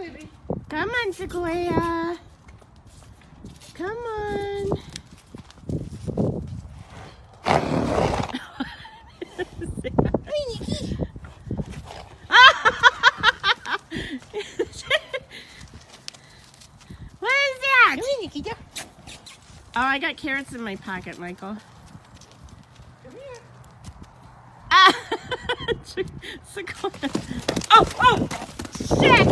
baby. Come on, Sequoia. Come on. Hey, Nikki. What is that? Come here, Nikita. Oh, I got carrots in my pocket, Michael. Come here. Ah! Sequoia. Oh, shit!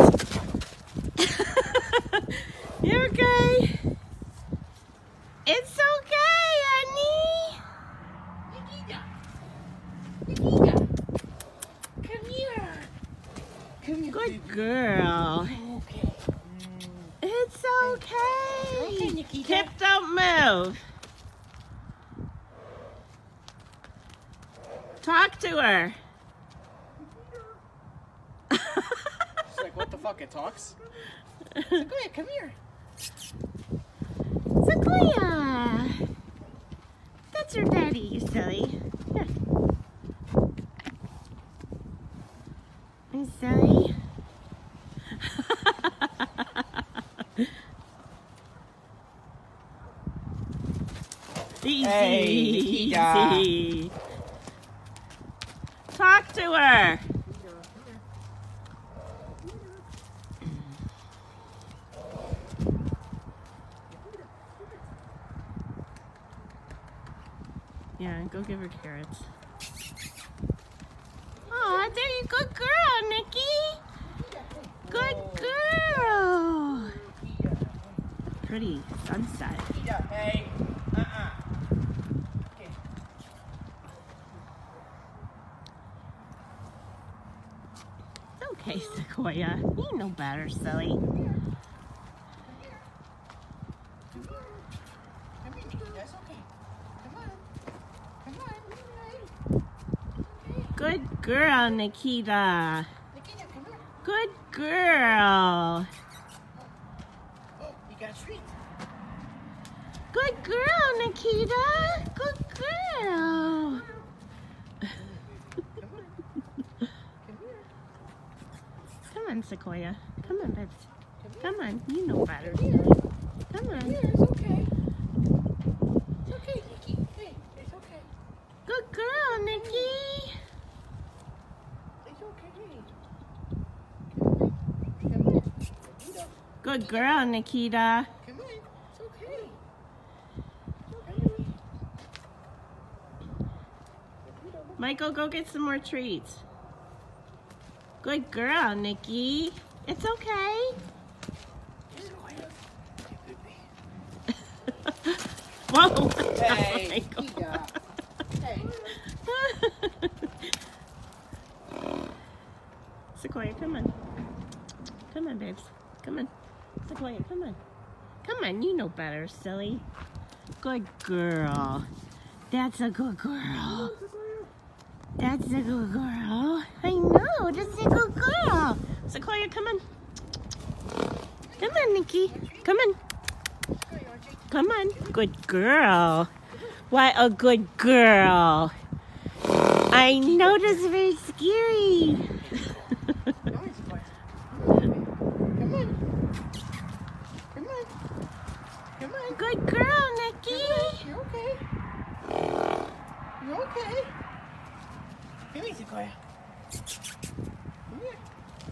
You okay? It's okay, honey. Nikita. Nikita. Come here. Come here, Good baby. girl. Okay. It's okay. Okay, Nikita. Kip, don't move. Talk to her. She's like, what the fuck? It talks? Sequoia, come here. Sequoia. That's your daddy, you silly. Here. You silly. Easy, Hey, Nikita. easy. Talk to her. Yeah, go give her carrots. Aw, there you go, girl, Nikki. Good girl. Pretty sunset. Nikita, hey. Okay. Okay, Sequoia. You know better, silly. Come here, Nikita. It's okay. Come on. Come on. Okay. Good girl, Nikita. Nikita, come here. Good girl. Oh, you got a treat. Good girl, Nikita. Good girl. Come on, Sequoia. Come on, babes. Come on. You know better. Come on. Here, it's okay. It's okay, Nikki. Hey, it's okay. Good girl, Nikki. It's okay. Come on. Nikita. Good girl, Nikita. Come on. It's okay. Michael, go get some more treats. Good girl, Nikki. It's okay. Whoa. Hey, Michael. Nikita. Hey. Sequoia, come on. Come on, babes. Come on. Sequoia, come on. Come on, you know better, silly. Good girl. That's a good girl. That's a good girl. I know, that's a good girl. Sequoia, come on. Come on, Nikki. Come on. Come on. Good girl. What a good girl. I know that's very scary. Come on. Come on. Come on. Come on. Good girl, Nikki. You're okay. You're okay. Come here, Sequoia. Come here.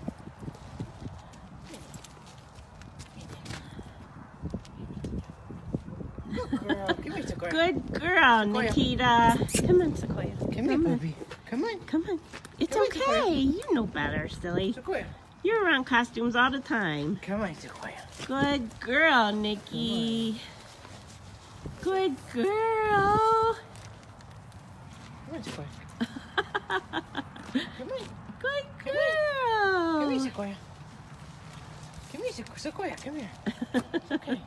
Good girl. Come here, Sequoia. Good girl, Nikita. Come on, Sequoia. Come here, baby. Come on. Come on. It's Come on, okay. Sequoia. You know better, silly. Sequoia. You're around costumes all the time. Come on, Sequoia. Good girl, Nikki. Good girl. Come on, Sequoia. Come on. Good Come here, girl. Sequoia. Come here, Sequoia. Come here. Okay.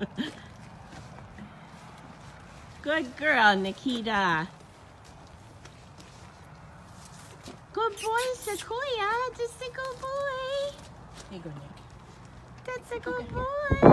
Good girl, Nikita. Good boy, Sequoia. That's a good boy. Here you go, Nick. That's a good boy.